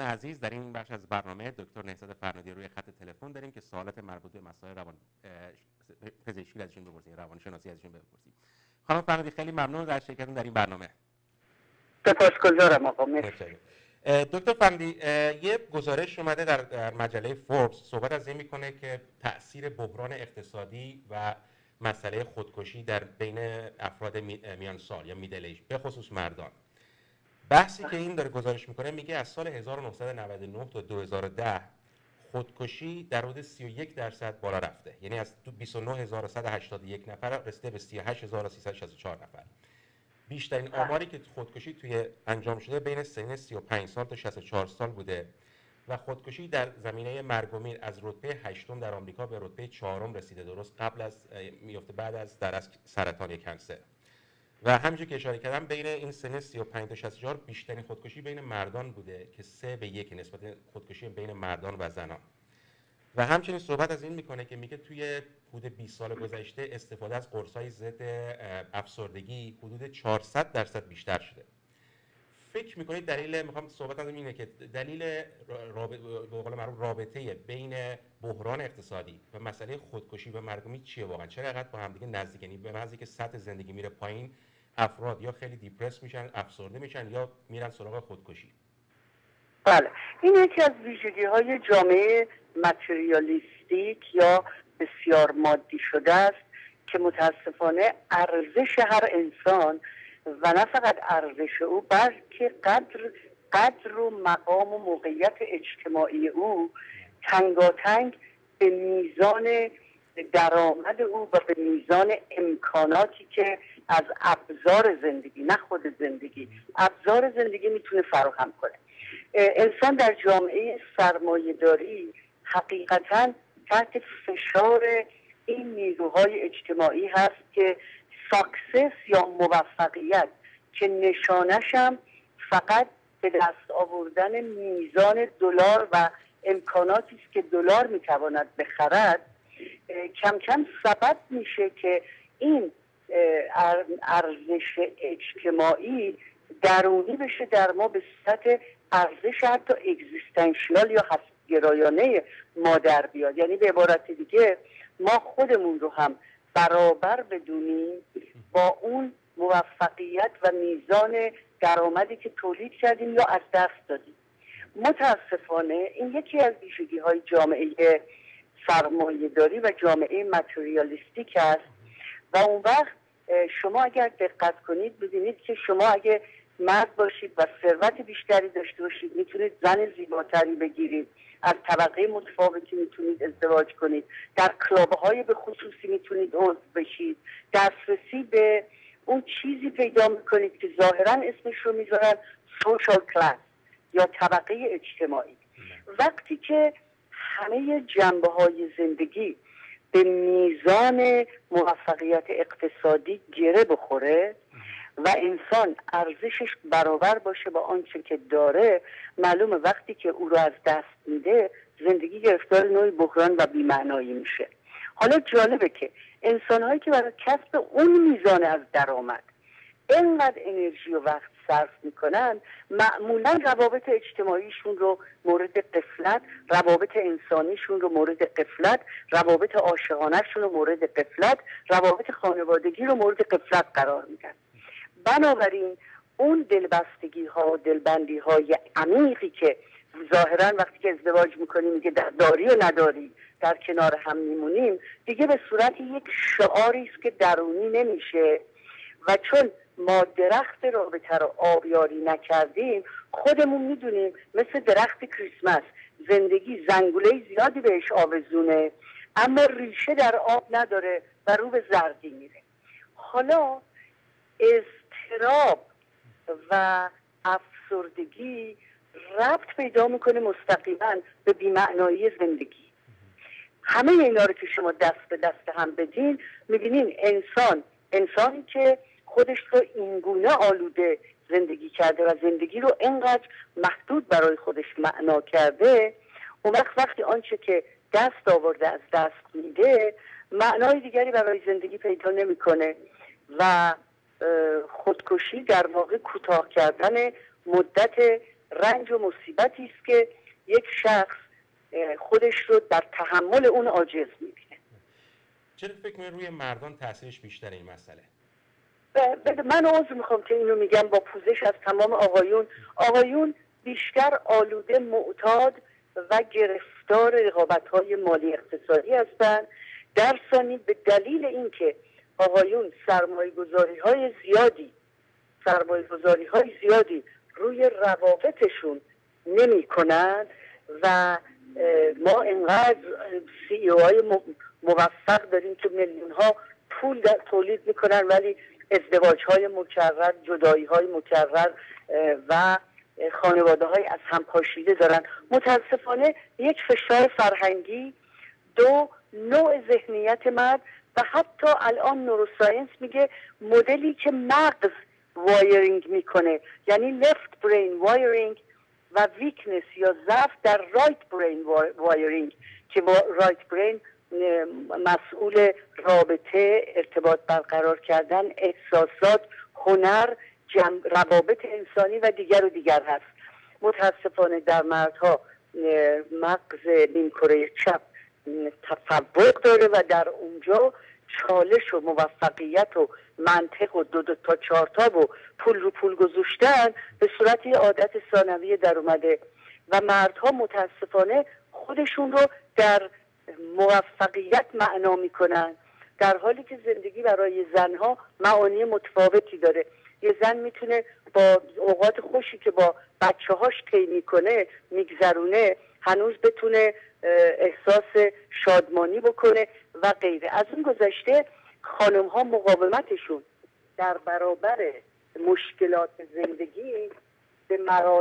عزیز، در این بخش از برنامه دکتر نهضت فرنودی روی خط تلفن داریم که سوالات مربوط به مسائل پزشکی ازشون بپرسیم، روانشناسی ازشون بپرسیم. خانم فرنودی، خیلی ممنون از شرکتتون در این برنامه. سپاسگزارم آقا. مرسی. دکتر فرنودی، یه گزارش اومده در مجله فوربس صحبت از این میکنه که تأثیر بحران اقتصادی و مسئله خودکشی در بین افراد میان سال یا میدل ایج به خصوص مردان. بحثی که این داره گزارش میکنه میگه از سال 1999 تا 2010 خودکشی در حدود 31% بالا رفته، یعنی از 29181 نفر رسیده به 38364 نفر. بیشترین آماری که خودکشی توی انجام شده بین سن 35 سال تا 64 سال بوده و خودکشی در زمینه مرگ و میر از رتبه 8 در آمریکا به رتبه 4 رسیده، درست قبل از میفته بعد از در از سرطان کنسر. و همونجوری که اشاره کردم بین این سن 35 تا 64 بیشترین خودکشی بین مردان بوده که 3 به 1 نسبت خودکشی بین مردان و زنان. و همچنین صحبت از این میکنه که میگه توی حدود 20 سال گذشته استفاده از قرص‌های ضد افسردگی حدود 400% بیشتر شده. فکر میکنید دلیل، میخوام صحبت از اینه که دلیل به قول معروف رابطه بین بحران اقتصادی و مسئله خودکشی و مرگ و میر چیه واقعا؟ چرا اینقدر با هم دیگه نزدیک؟ یعنی به محض که سطح زندگی میره پایین افراد یا خیلی دیپرس میشن، افسرده میشن یا میرن سراغ خودکشی. بله، این یکی از ویژگی‌های جامعه متریالیستیک یا بسیار مادی شده است که متاسفانه ارزش هر انسان و نه فقط ارزش او بلکه قدر و مقام و موقعیت اجتماعی او تنگاتنگ به میزان درآمد او و به میزان امکاناتی که از ابزار زندگی، نه خود زندگی، ابزار زندگی میتونه فراهم کنه. انسان در جامعه سرمایه‌داری حقیقتاً تحت فشار این نیروهای اجتماعی هست که ساکسس یا موفقیت که نشانش هم فقط به دست آوردن میزان دلار و امکاناتی است که دلار میتواند بخرد، کم کم سبب میشه که این ارزش اجتماعی درونی بشه در ما به صورت ارزش حتی اگزیستانشیال یا هستگرایانه ما در بیاد. یعنی به عبارت دیگه ما خودمون رو هم برابر بدونیم با اون موفقیت و میزان درآمدی که تولید کردیم یا از دست دادیم. متاسفانه این یکی از ویژگی‌های جامعه سرمایه‌داری و جامعه متریالیستیک است و اون وقت شما اگر دقت کنید ببینید که شما اگه مرد باشید و ثروت بیشتری داشته باشید میتونید زن زیباتری بگیرید، از طبقه متفاوتی میتونید ازدواج کنید، در کلاب‌های به خصوصی میتونید عضو بشید، دسترسی به اون چیزی پیدا میکنید که ظاهراً اسمش رو میذارن سوشال کلاس یا طبقه اجتماعی. وقتی که همه جنبه‌های زندگی به میزان موفقیت اقتصادی گره بخوره و انسان ارزشش برابر باشه با آنچه که داره، معلومه وقتی که او رو از دست میده زندگی گرفتار نوعی بحران و بی‌معنایی میشه. حالا جالبه که انسان‌هایی که برای کسب اون میزان از درآمد اینقدر انرژی و وقت صرف میکنن معمولا روابط اجتماعیشون رو مورد غفلت، روابط انسانیشون رو مورد غفلت، روابط عاشقانه‌شون رو مورد غفلت، روابط خانوادگی رو مورد غفلت قرار میدن. بنابراین اون دلبستگی ها و دلبندی های عمیقی که ظاهرا وقتی که ازدواج میکنیم میگه داری و نداری در کنار هم میمونیم، دیگه به صورت یک شعاری است که درونی نمیشه و چون ما درخت رابطه رو آبیاری نکردیم خودمون میدونیم مثل درخت کریسمس زندگی زنگوله زیادی بهش آویزونه اما ریشه در آب نداره و رو به زردی میره. حالا اضطراب و افسردگی ربط پیدا میکنه مستقیما به بی‌معنایی زندگی. همه اینا رو که شما دست به دست هم بدین میبینین انسانی که خودش رو اینگونه آلوده زندگی کرده و زندگی رو اینقدر محدود برای خودش معنا کرده، اون وقتی آنچه که دست آورده از دست میده معنای دیگری برای زندگی پیدا نمیکنه و خودکشی در واقع کوتاه کردن مدت رنج و مصیبتی است که یک شخص خودش رو در تحمل اون عاجز می‌بینه. چرا فکر می‌کنید روی مردان تاثیرش بیشتر این مسئله؟ من عذر میخوام که اینو میگم با پوزش از تمام آقایون بیشتر آلوده، معتاد و گرفتار رقابت‌های مالی اقتصادی هستند. در ثانی به دلیل اینکه آقایون سرمایه‌گذاری‌های زیادی روی روابطشون نمی‌کنند و ما اینقدر CEO-های موفق داریم که میلیون‌ها پول تولید می‌کنن ولی ازدواج‌های مکرر، جدایی‌های مکرر و خانواده‌های از هم پاشیده دارن. متاسفانه یک فشار فرهنگی، دو نوع ذهنیت مرد و حتی الان نوروساینس میگه مدلی که مغز وایرینگ میکنه، یعنی لفت برین وایرینگ و ویکنس یا ضعف در رایت برین وایرینگ که با رایت برین مسئول رابطه، ارتباط برقرار کردن، احساسات، هنر، روابط انسانی و دیگر هست. متاسفانه در مردها مغز نیمکره چپ تفوق داره و در اونجا چالش و موفقیت و منطق و دو تا چهار تا و پول رو پول گذاشتن به صورت یه عادت ثانویه در اومده و مردها متاسفانه خودشون رو در موفقیت معنا میکنن، در حالی که زندگی برای زنها معانی متفاوتی داره. یه زن میتونه با اوقات خوشی که با بچه‌هاش طی میکنه میگذرونه هنوز بتونه احساس شادمانی بکنه و غیره. از اون گذشته خانم‌ها مقاومتشون در برابر مشکلات زندگی به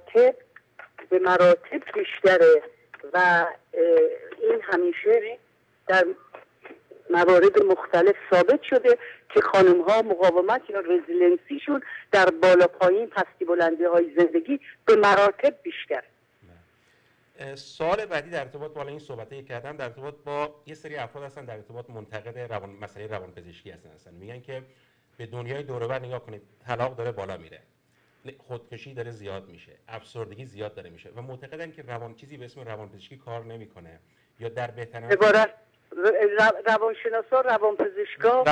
مراتب بیشتره و این همیشه در موارد مختلف ثابت شده که خانم‌ها مقاومت یا رزیلنسیشون در بالا پایین پستی بلندی های زندگی به مراتب بیشتر. سوال بعدی در ارتباط با این صحبتی کردم در ارتباط با یه سری افراد هستن در ارتباط منتقد مسئله روانپزشکی هستن. میگن که به دنیای دور و بر نگاه کنید، طلاق داره بالا میره، خودکشی داره زیاد میشه، افسردگی زیاد داره میشه و معتقدن که چیزی به اسم روانپزشکی کار نمیکنه یا در بهترین روانشناسا، روانپزشکا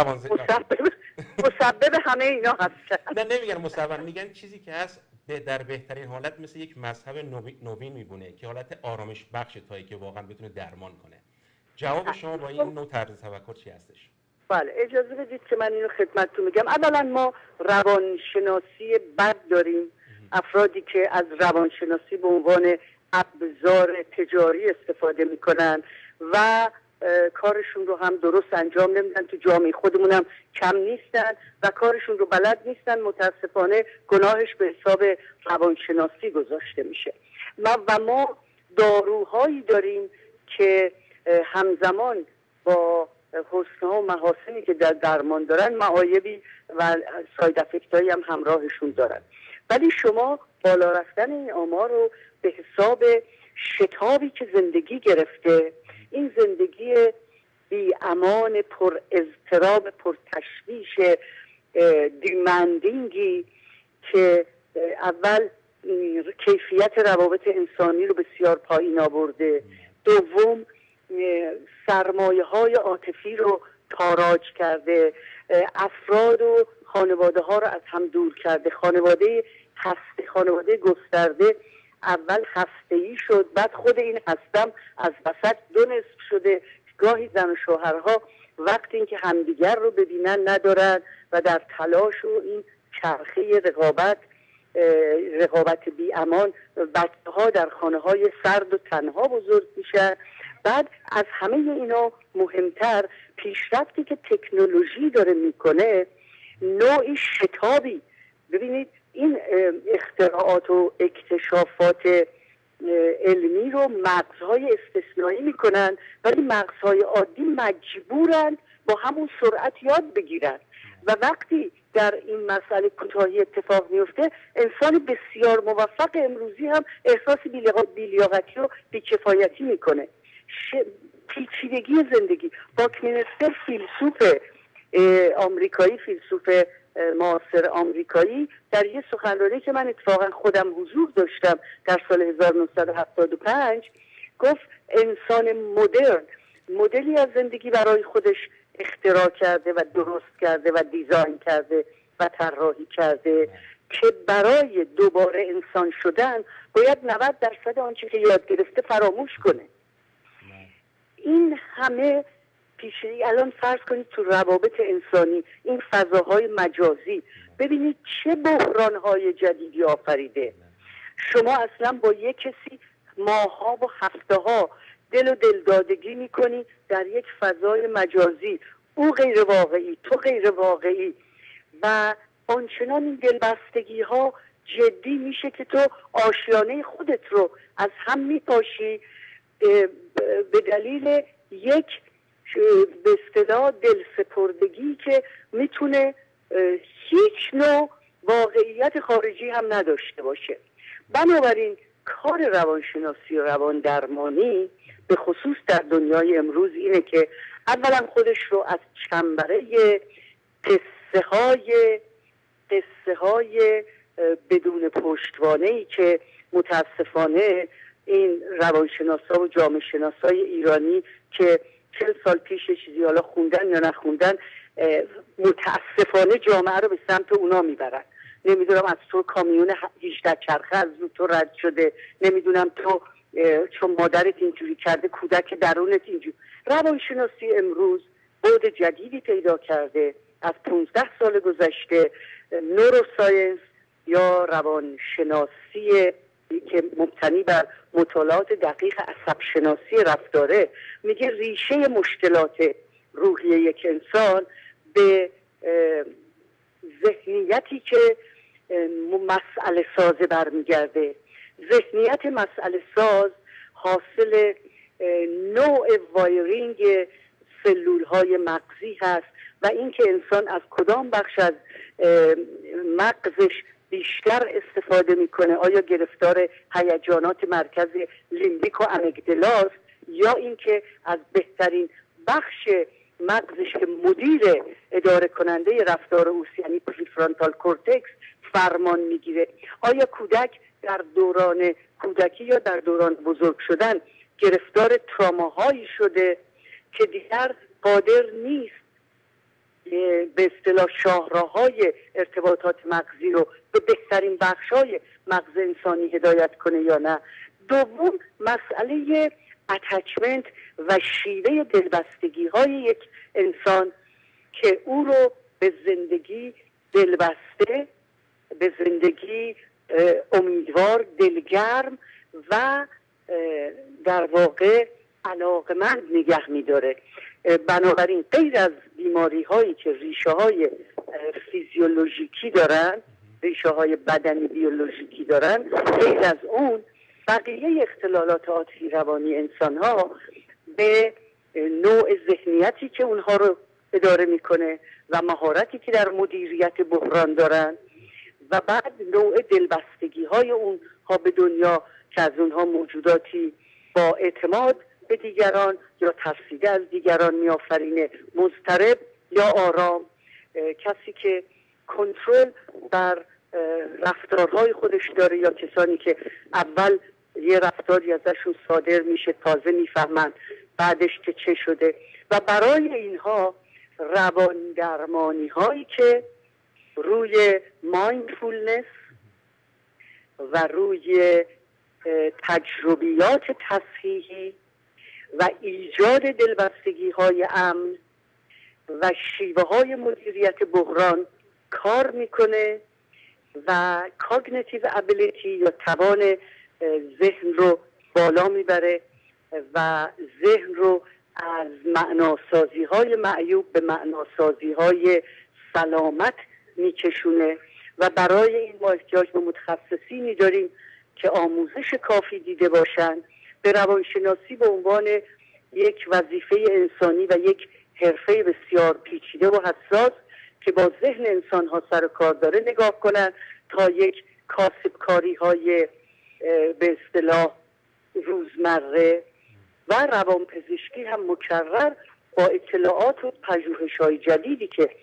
مسبب همه اینا هستن. نه نمیگن مسبب، میگن چیزی که هست در بهترین حالت مثل یک مذهب نوین میبونه که حالت آرامش بخش تایی که واقعا بتونه درمان کنه. جواب شما با این نوع طرز تفکر چی هستش؟ بله اجازه بدید که من اینو خدمتتون میگم. اولا ما روانشناسی بد داریم، افرادی که از روانشناسی به عنوان ابزار تجاری استفاده میکنن و کارشون رو هم درست انجام نمیدن، تو جامعه خودمون هم کم نیستن و کارشون رو بلد نیستن. متاسفانه گناهش به حساب روانشناسی گذاشته میشه. ما داروهایی داریم که همزمان با حسن‌ها و محاسنی که در درمان دارن معایبی و ساید افکتایی هم همراهشون دارن، ولی شما بالا رفتن این آمار رو به حساب شتابی که زندگی گرفته، این زندگی بی امان، پر اضطراب، پر تشویش، دیمندینگی که اول کیفیت روابط انسانی رو بسیار پایین آورده، دوم سرمایه های عاطفی رو تاراج کرده، افراد و خانواده ها رو از هم دور کرده. خانواده گسترده اول هسته‌ای شد، بعد خود این هستم از وسط دو نصف شده. گاهی زن و شوهرها وقتی اینکه همدیگر رو ببینن ندارن و در تلاش و این چرخه رقابت بی امان بچه ها در خانه های سرد و تنها بزرگ میشن. بعد از همه اینا مهمتر پیشرفتی که تکنولوژی داره میکنه، نوعی شتابی. ببینید این اختراعات و اکتشافات علمی رو مغزهای استثنایی میکنن ولی مغزهای عادی مجبورن با همون سرعت یاد بگیرن و وقتی در این مسئله کوتاهی اتفاق میفته، انسان بسیار موفق امروزی هم احساس بی‌لیاقتی و بی‌کفایتی میکنه. پیچیدگی زندگی. باکمینستر فیلسوف آمریکایی، فیلسوف معاصر آمریکایی در یه سخنرانی که من اتفاقا خودم حضور داشتم در سال 1975 گفت انسان مدرن مدلی از زندگی برای خودش اختراع کرده و درست کرده و دیزاین کرده و طراحی کرده که برای دوباره انسان شدن باید 90% آنچه که یاد گرفته فراموش کنه. این همه پیشی الان فرض کنید تو روابط انسانی این فضاهای مجازی ببینید چه بحرانهای جدیدی آفریده. شما اصلا با یک کسی ماها و هفته ها دل و دلدادگی میکنی در یک فضای مجازی، او غیر واقعی تو غیر واقعی و آنچنان این دلبستگی ها جدی میشه که تو آشیانه خودت رو از هم میپاشی به دلیل یک به اصطلاح دلسپردگی که میتونه هیچ نوع واقعیت خارجی هم نداشته باشه. بنابراین کار روانشناسی و روان درمانی به خصوص در دنیای امروز اینه که اولا خودش رو از چنبره قصه های بدون پشتوانه‌ای که متاسفانه این روانشناسا و جامعه شناسای ایرانی که 40 سال پیش چیزی حالا خوندن یا نخوندن متاسفانه جامعه رو به سمت اونا میبرن. نمیدونم از تو کامیون 18 چرخه از رو تو رد شده، نمیدونم تو چون مادرت اینجوری کرده کودک درونت اینجوری. روانشناسی امروز بعد جدیدی پیدا کرده از 15 سال گذشته. نوروساینس یا روانشناسی که مبتنی بر مطالعات دقیق عصب شناسی رفتاره میگه ریشه مشکلات روحی یک انسان به ذهنیتی که مسئله ساز برمیگرده. ذهنیت مسئله ساز حاصل نوع وایرینگ سلول های مغزی هست و اینکه انسان از کدام بخش از مغزش بیشتر استفاده میکنه، آیا گرفتار هیجانات مرکز لیمبیک و امیگدالاست یا اینکه از بهترین بخش مغزش که مدیر اداره کننده رفتار اوست یعنی پریفرانتال کورتکس فرمان میگیره. آیا کودک در دوران کودکی یا در دوران بزرگ شدن گرفتار تراماهایی شده که دیگر قادر نیست به اصطلاح شاهراهای ارتباطات مغزی رو به بهترین بخشای مغز انسانی هدایت کنه یا نه. دوم مسئله اتچمنت و شیوه دلبستگی های یک انسان که او رو به زندگی دلبسته، به زندگی امیدوار، دلگرم و در واقع علاقمند نگه می‌داره. بنابراین غیر از بیماری هایی که ریشه های فیزیولوژیکی دارن، ریشه های بدنی بیولوژیکی دارن، غیر از اون بقیه اختلالات عاطفی روانی انسان ها به نوع ذهنیتی که اونها رو اداره میکنه و مهارتی که در مدیریت بحران دارن و بعد نوع دلبستگی های اونها به دنیا که از اونها موجوداتی با اعتماد به دیگران یا ترسیده از دیگران میآفرینه، مضطرب یا آرام، کسی که کنترل بر رفتارهای خودش داره یا کسانی که اول یه رفتاری ازشون صادر میشه تازه میفهمن بعدش که چه شده. و برای اینها روان درمانی هایی که روی مایندفولنس و روی تجربیات تصحیحی و ایجاد دلبستگی های امن و شیوه های مدیریت بحران کار میکنه و کاگنیتیو ابیلیتی یا توان ذهن رو بالا میبره و ذهن رو از معناسازی های معیوب به معناسازی های سلامت میکشونه. و برای این ما احتیاج به متخصصینی داریم که آموزش کافی دیده باشن، به روانشناسی به عنوان یک وظیفه انسانی و یک حرفه بسیار پیچیده و حساس که با ذهن انسان ها سر کار داره نگاه کنن تا یک کاسبکاری های به اصطلاح روزمره و روانپزشکی هم مکرر با اطلاعات و پژوهش‌های جدیدی که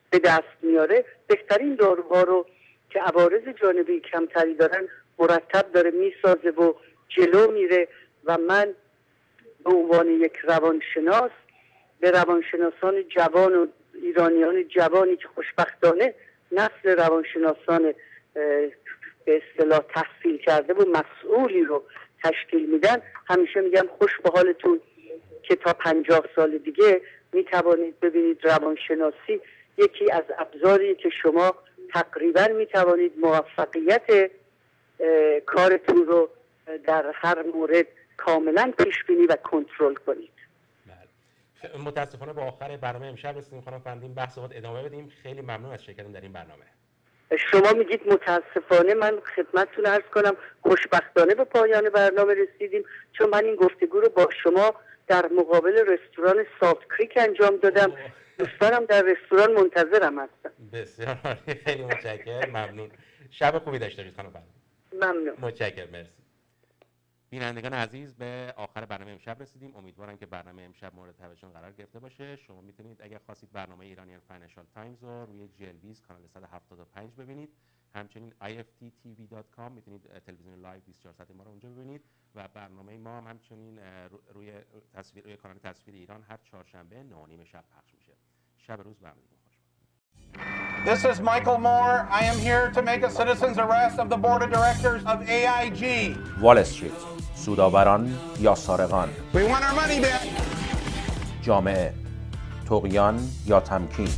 به دست میاره، بهترین داروها رو که عوارض جانبی کمتری دارن مرتب داره میسازه و جلو میره. و من به عنوان یک روانشناس به روانشناسان جوان و ایرانیان جوانی که خوشبختانه نسل روانشناسان به اصطلاح تحصیل کرده و مسئولی رو تشکیل میدن، همیشه میگم خوش به حالتون که تا 50 سال دیگه میتوانید ببینید روانشناسی یکی از ابزاری که شما تقریبا میتوانید موفقیت کارتون رو در هر مورد کاملا پیش بینی و کنترل کنید. متاسفانه با آخر برنامه امشب رسیدیم خانم فندیم، بحث خود ادامه بدیم. خیلی ممنون از شرکتتون در این برنامه. شما میگید متاسفانه، من خدمتتون عرض کنم خوشبختانه به پایان برنامه رسیدیم، چون من این گفتگو رو با شما در مقابل رستوران سافت کریک انجام دادم. دوستانم در رستوران منتظرم هستن. بسیار خیلی متشکرم، ممنون. شب خوبی داشته باشید خانم فندیم. ممنون. متشکرم، مرسی. بینندگان عزیز، به آخر برنامه امشب رسیدیم. امیدوارم که برنامه امشب مورد توجهتون قرار گرفته باشه. شما میتونید اگر خواستید برنامه ایرانیان فاینانشال تایمز رو روی GLV's کانال 175 ببینید. همچنین iftTV.com میتونید تلویزیون لایو 24 ساعته ما رو اونجا ببینید و برنامه ما هم همچنین روی کانال تصویر ایران هر چهارشنبه 9:30 شب پخش میشه. شب روز برنامه خوش. This is Michael Moore. I am here to make a citizen's arrest of the board of directors of AIG. وال استریت، سودآوران یا سارقان؟ We want our money back. جامعه، طغیان یا تمکین؟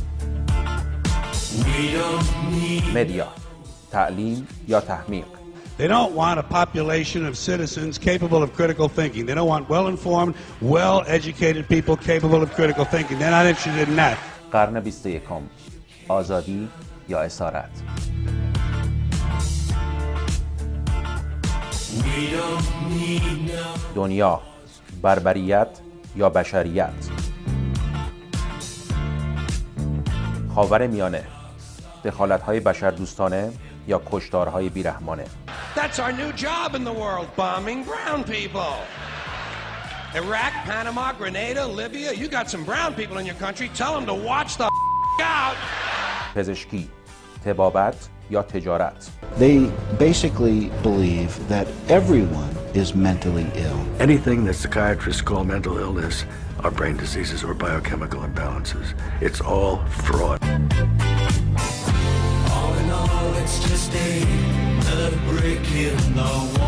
مدیا، تعلیم یا تحمیق؟ They don't want a population of citizens capable of critical thinking. They don't want well-informed, well-educated people capable of critical thinking. They're not interested in that. قرن 21، آزادی یا اسارت؟ دنیا، بربریت یا بشریت؟ خاورمیانه، دخالت‌های بشردوستانه یا کشتارهای بیرحمانه؟ That's our new job in the world, bombing brown people. Iraq, Panama, Grenada, Libya. You got some brown people in your country. Tell them to watch the out. پزشکی، طبابت یا تجارت؟ They basically believe that everyone is mentally ill. Anything that psychiatrists call mental illness are brain diseases or biochemical imbalances. It's all fraud. All in all, it's just another brick in the wall.